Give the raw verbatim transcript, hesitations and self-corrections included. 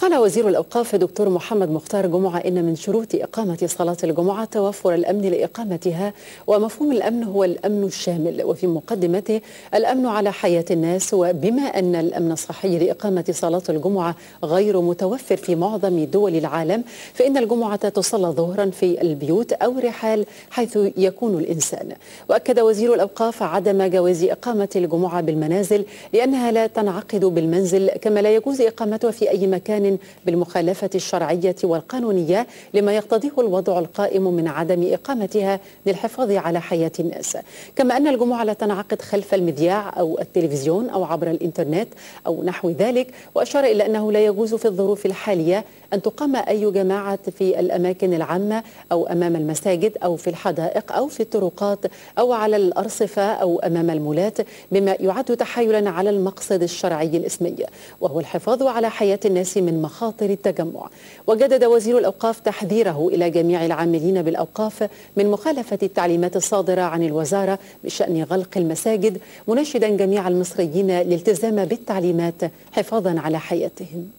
قال وزير الأوقاف دكتور محمد مختار جمعة إن من شروط إقامة صلاة الجمعة توفر الأمن لإقامتها، ومفهوم الأمن هو الأمن الشامل، وفي مقدمته الأمن على حياة الناس. وبما أن الأمن الصحي لإقامة صلاة الجمعة غير متوفر في معظم دول العالم، فإن الجمعة تصلى ظهرا في البيوت أو رحال حيث يكون الإنسان. وأكد وزير الأوقاف عدم جواز إقامة الجمعة بالمنازل لأنها لا تنعقد بالمنزل، كما لا يجوز إقامتها في أي مكان بالمخالفة الشرعية والقانونية لما يقتضيه الوضع القائم من عدم إقامتها للحفاظ على حياة الناس. كما أن الجمعة لا تنعقد خلف المذياع أو التلفزيون أو عبر الإنترنت أو نحو ذلك. وأشار إلى أنه لا يجوز في الظروف الحالية أن تقام أي جماعة في الأماكن العامة أو أمام المساجد أو في الحدائق أو في الطرقات أو على الأرصفة أو أمام المولات، بما يعد تحايلا على المقصد الشرعي الإسمي وهو الحفاظ على حياة الناس من مخاطر التجمع. وجدد وزير الأوقاف تحذيره إلى جميع العاملين بالأوقاف من مخالفة التعليمات الصادرة عن الوزارة بشأن غلق المساجد، مناشدا جميع المصريين الالتزام بالتعليمات حفاظا على حياتهم.